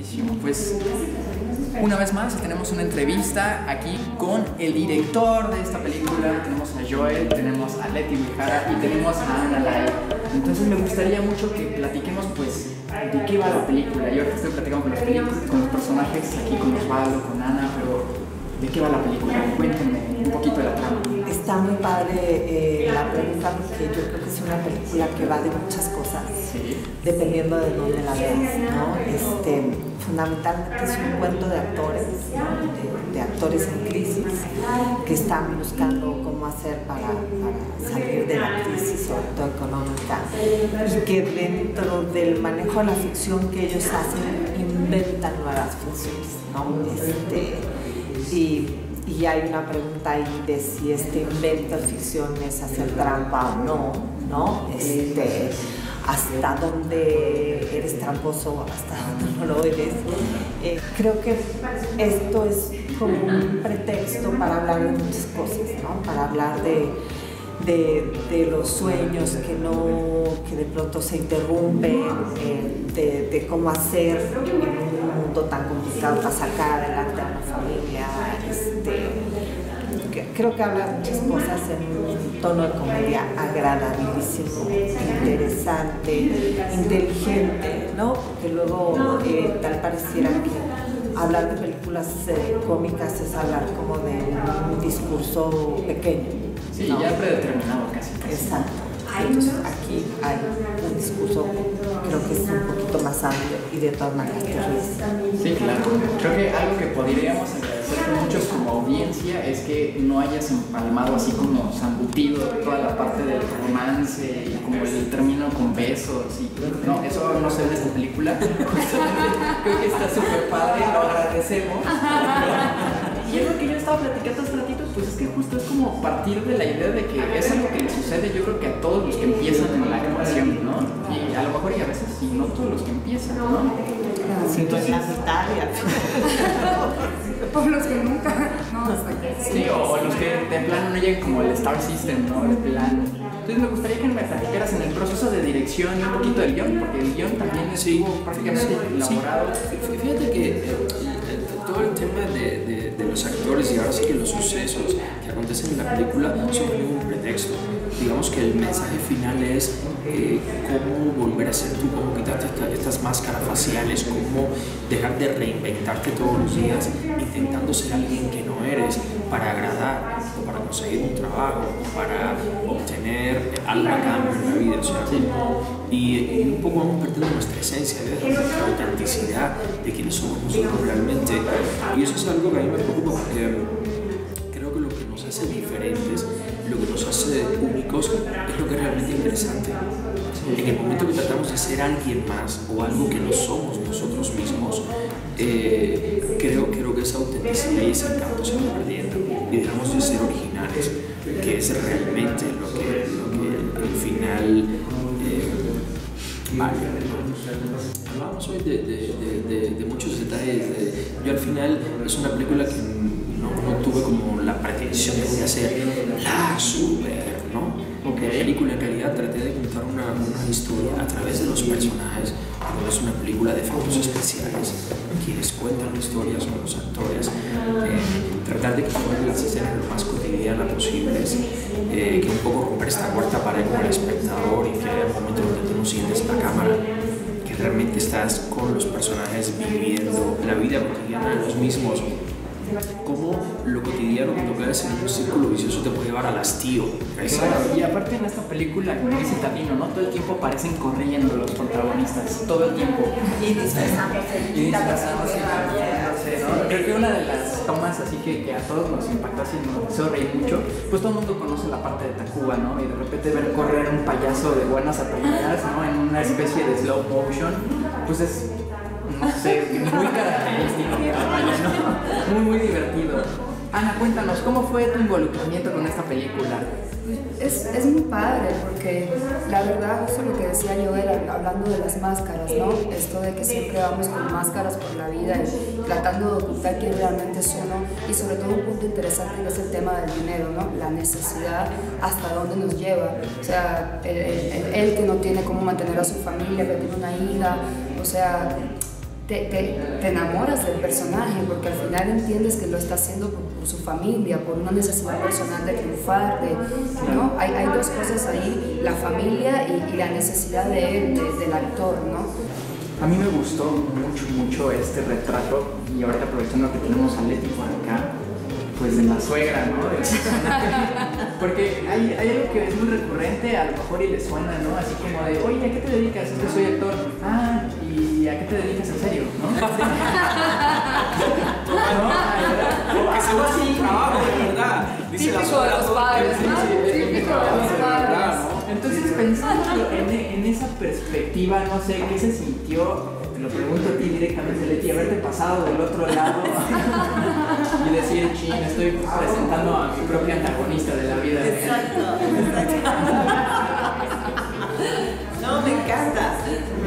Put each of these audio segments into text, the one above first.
Perfectísimo. Pues una vez más tenemos una entrevista aquí con el director de esta película. Tenemos a Joel, tenemos a Leti Uehara y tenemos a Ana Lai. Entonces me gustaría mucho que platiquemos pues de qué va la película. Yo ahorita estoy platicando con los personajes aquí, con Osvaldo, con Ana, pero ¿de qué va la película? Cuéntenme un poquito de la trama. Está muy padre la pregunta porque yo creo que es una película que va de muchas cosas, sí, dependiendo de dónde la veas, ¿no? Fundamentalmente es un cuento de actores, ¿no? de actores en crisis que están buscando cómo hacer para salir de la crisis, sobre todo económica, y que dentro del manejo de la ficción que ellos hacen inventan nuevas ficciones, ¿no? Y hay una pregunta ahí de si este invento de ficción es hacer trampa o no, ¿no? Hasta dónde eres tramposo, hasta dónde no lo eres. Creo que esto es como un pretexto para hablar de muchas cosas, ¿no? Para hablar de los sueños que de pronto se interrumpen, de cómo hacer en un mundo tan complicado para sacar adelante a una familia. Creo que habla de muchas cosas en un tono de comedia agradabilísimo, interesante, inteligente, ¿no? Porque luego tal pareciera que hablar de películas cómicas es hablar como de un discurso pequeño. Sí, ¿no? ya predeterminado casi. Exacto. Entonces aquí hay un discurso, creo que es un poquito más amplio y de todas maneras te ríes. Sí, claro. Creo que algo que podríamos agradecer muchos como audiencia es que no hayas empalmado así como zambutido toda la parte del romance y como el término con besos y no, eso no se ve en esta película. Justamente creo que está súper padre, lo agradecemos. Y algo que yo estaba platicando hace ratito, pues es que justo es como partir de la idea de que es algo que le sucede, yo creo que a todos los que empiezan en la actuación, ¿no? Y a lo mejor y a veces sí, no todos los que empiezan, ¿no? Entonces, la mitad y al final. Por los que nunca, no, hasta que sí, o los que de plano no llegan como el Star System, ¿no? De plano. Entonces me gustaría que me platicaras en el proceso de dirección y un poquito del guión, porque el guión también estuvo prácticamente elaborado. Sí. Fíjate que todo el tema de los actores y ahora sí que los sucesos que acontecen en la película son un pretexto. Digamos que el mensaje final es cómo volver a ser tú, cómo quitarte estas máscaras faciales, cómo dejar de reinventarte todos los días intentando ser alguien que no eres para agradar o para conseguir un trabajo o para obtener algo a cambio en la vida, o sea, y un poco vamos perdiendo nuestra esencia, nuestra autenticidad de quienes somos nosotros realmente, y eso es algo que a mí me preocupa porque creo que lo que nos hace diferentes, lo que nos hace únicos es lo que es realmente interesante. En el momento que tratamos de ser alguien más o algo que no somos nosotros mismos, creo que esa autenticidad y ese encanto se va perdiendo y dejamos de ser originales, que es realmente lo que al final vale. Hablamos hoy de muchos detalles. Yo al final es una película que no tuve como la pretensión de hacer la super, ¿no? Porque la película en realidad traté de contar una historia a través de los personajes, pero es una película de efectos especiales. Quienes cuentan la historia son los actores. Tratar de que fueran las escenas lo más cotidiana posibles, que un poco romper esta cuarta pared con el espectador y que haya momentos donde tú no sientes la cámara, que realmente estás con los personajes viviendo la vida cotidiana de los mismos. Cómo lo cotidiano cuando caes en un círculo vicioso te puede llevar al hastío. Claro, y aparte en esta película, como dice Tabino, ¿no? Todo el tiempo parecen corriendo los protagonistas, todo el tiempo. Y disfrazándose también, ¿no? Creo que una de las tomas así que a todos nos impactó, así nos hizo reír mucho, pues todo el mundo conoce la parte de Tacuba, ¿no? Y de repente ver correr un payaso de buenas a primeras, ¿no? En una especie de slow motion, pues es, no sé, muy característico, ¿no? Muy divertido. Ana, cuéntanos, ¿cómo fue tu involucramiento con esta película? Es muy padre porque la verdad, justo lo que decía yo era hablando de las máscaras, ¿no? Esto de que siempre vamos con máscaras por la vida y tratando de ocultar quién realmente es uno, y sobre todo un punto interesante que es el tema del dinero, ¿no? La necesidad, hasta dónde nos lleva. O sea, él que no tiene cómo mantener a su familia, que tiene una hija, o sea, te enamoras del personaje, porque al final entiendes que lo está haciendo por su familia, por una necesidad personal de triunfar, ¿no? Hay dos cosas ahí, la familia y la necesidad de él, del actor, ¿no? A mí me gustó mucho este retrato, y ahorita aprovechando que tenemos a Leti por acá, pues de la suegra, ¿no? Porque hay algo que es muy recurrente, a lo mejor y le suena, ¿no? Así como de, oye, ¿a qué te dedicas? Es que soy actor. Ah, ¿y a qué te dedicas en serio? ¿No? Que se va sin trabajo, de verdad. Dice Típico de los padres, ¿no? Típico de los padres. Entonces, pensando en esa perspectiva, no sé, ¿qué se sintió? Te lo pregunto a ti directamente, Leti, haberte pasado del otro lado y decir, chin, estoy presentando a mi propia antagonista de la vida real. Exacto. No, me encanta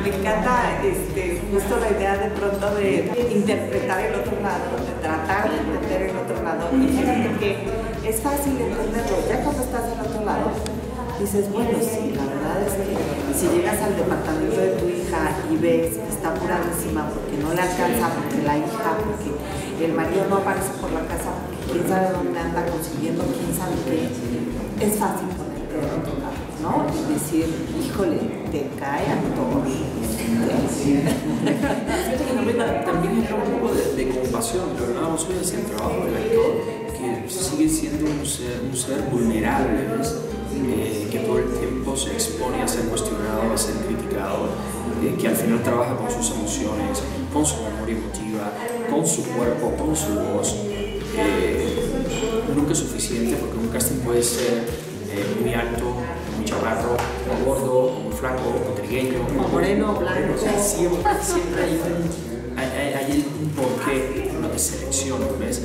justo la idea de pronto de interpretar el otro lado, de tratar de entender el otro lado. Y fíjate que es fácil entenderlo, ya cuando estás del otro lado, dices, bueno, sí, la verdad es que si llegas al departamento de tu hija y ves que está apuradísima porque no le alcanza, porque la hija, porque el marido no aparece por la casa, porque quién sabe dónde anda consiguiendo, quién sabe qué, es fácil ponerte del otro lado, ¿no? Y decir, híjole, te cae a todo. También era un poco de compasión, lo hablábamos hoy, es el trabajo del actor, que sigue siendo un ser vulnerable, ¿ves? Que todo el tiempo se expone a ser cuestionado, a ser criticado, que al final trabaja con sus emociones, con su memoria emotiva, con su cuerpo, con su voz. Nunca es suficiente porque un casting puede ser muy alto, muy chaparro, muy gordo, muy flaco, muy trigueño, moreno, blanco. O sea, siempre hay un porqué no te selecciona, ¿ves?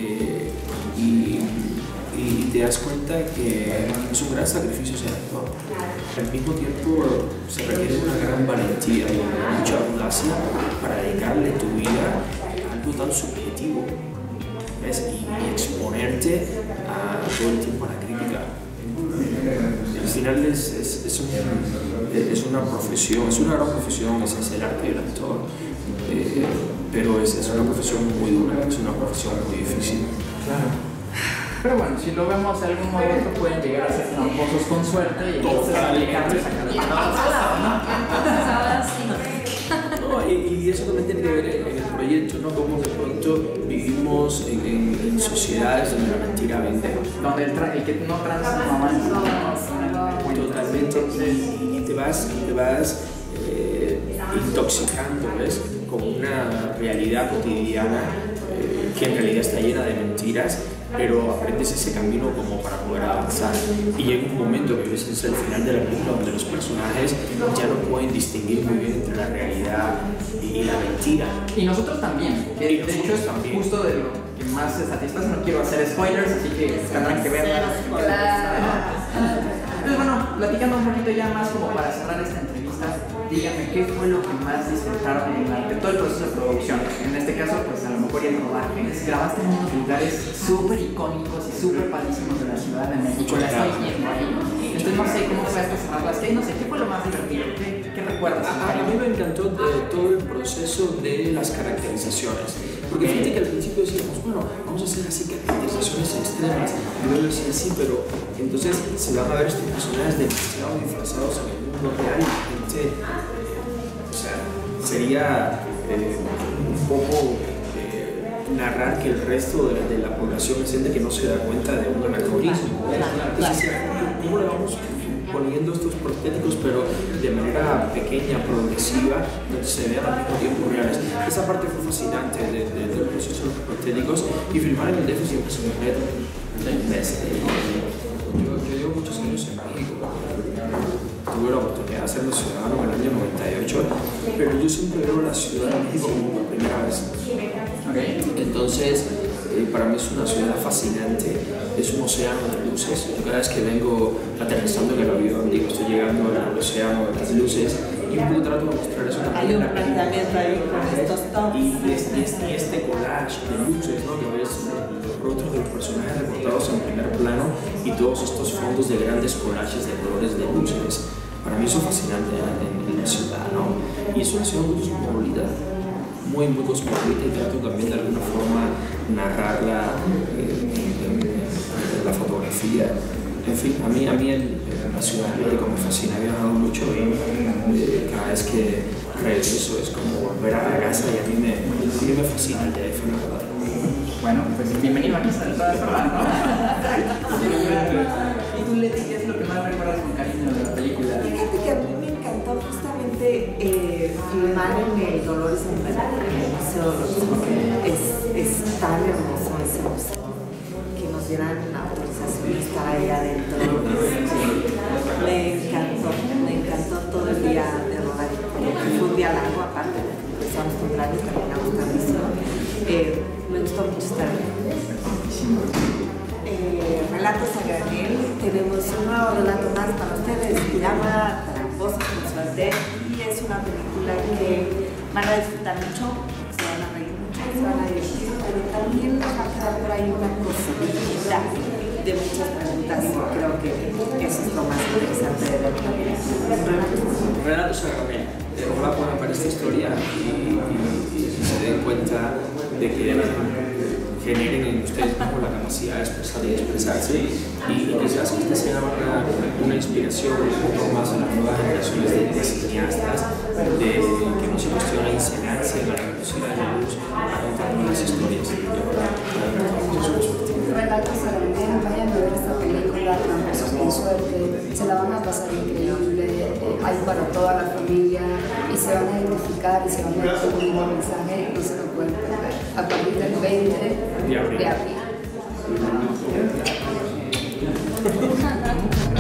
Y te das cuenta que es un gran sacrificio ser actor. Al mismo tiempo se requiere una gran valentía y mucha audacia para dedicarle tu vida a algo tan subjetivo, ¿ves? Y exponerte todo el tiempo a la crítica. Al final es una profesión, es una gran profesión, ese es el arte del actor, pero es una profesión muy dura, es una profesión muy difícil. Claro. Pero bueno, si lo vemos de algún modo, pueden llegar a ser tramposos con suerte y entonces aplicarles a cada No, y eso también tiene que ver en el proyecto, ¿no? Cómo de pronto vivimos en sociedades donde la mentira vende. Donde el que no transa no avanza. Totalmente. Y te vas intoxicando, ¿ves? Con una realidad cotidiana que en realidad está llena de mentiras, pero aprendes ese camino como para poder avanzar. Y llega un momento que ves es el final de la película donde los personajes ya no pueden distinguir muy bien entre la realidad y la mentira. Y nosotros también, que de hecho es justo de lo que más se satisface. No quiero hacer spoilers, así que tendrán que verla. Entonces bueno, platicando un poquito ya más como para cerrar esta entrevista, díganme qué fue lo que más disfrutaron de todo el proceso de producción. En este caso, pues a lo mejor el rodaje. Grabaste en unos lugares súper icónicos y súper padrísimos de la Ciudad de México. La estoy viendo ahí. Entonces no sé cómo fue hasta cerrarlas. No sé, ¿qué fue lo más divertido? ¿Qué recuerdas? A mí me encantó todo el proceso de las caracterizaciones. Porque fíjate que al principio decíamos, bueno, vamos a hacer así caracterizaciones extremas. Y luego decía, sí, pero entonces se van a ver estos personajes demasiado disfrazados en el mundo real. O sea, sería un poco narrar que el resto de la población es gente que no se da cuenta de un anacronismo. Entonces, ¿cómo le vamos poniendo estos prostéticos, pero de manera pequeña, progresiva, donde se vean al mismo tiempo reales? Esa parte fue fascinante del proceso de los prostéticos, y filmar en el DF siempre es un reto. Yo llevo muchos años en México. Tuve la oportunidad de hacerlo ciudadano en el año 98, pero yo siempre veo la Ciudad de México como por primera vez. Entonces, para mí es una ciudad fascinante, es un océano de luces. Yo cada vez que vengo aterrizando en el avión, digo, estoy llegando al océano de las luces, y un poco trato de mostrar eso también. Hay un planteamiento ahí con estos tops. Y este collage de luces, ¿no? Que ves los rostros de los personajes recortados en primer plano y todos estos fondos de grandes collages de colores de luces. Para mí eso es fascinante en la ciudad, ¿no? Y es una ciudad muy cosmopolita. muy cosmopolita y trato también de alguna forma narrarla la fotografía. En fin, a mí la ciudad de México me fascina, he viajado mucho y cada vez que regreso es como volver a la casa y a mí me fascina el DF, la verdad. Bueno, pues bienvenido aquí a todas formas, ¿no? ¿Y tú, Leti, qué es lo que más recuerdas con cariño de la película? Fíjate que a mí me encantó justamente filmar en el Dolores Hidalgo, en el Museo Dolores. Es tan hermoso ese museo que nos dieran la autorización de estar ahí adentro. Me encantó todo el día de rodar. Fue un día largo, aparte, empezamos temprano y terminamos tardísimo. Me gustó mucho estar ahí. Relatos a granel, tenemos un nuevo relato más para ustedes, se llama Tramposos con suerte, y es una película que van a disfrutar mucho, se van a reír mucho, se van a divertir, pero también les va a quedar por ahí una cosita de muchas preguntas, y creo que eso es lo más interesante de la película. Relatos a granel. Ojalá puedan ver esta historia y se den cuenta de que generen en ustedes mismos la capacidad de expresar y expresarse, y quizás que esta sea una inspiración un poco más a las nuevas generaciones de cineastas, de que no se cuestiona enseñarse en la velocidad de la luz a contar nuevas historias. Relatos a granel, vayan a ver esta película, Tramposos con suerte, se la van a pasar increíble, hay para toda la familia y se van a identificar y se van a dar un mismo mensaje, no se lo pueden perder. A partir del 20 de abril.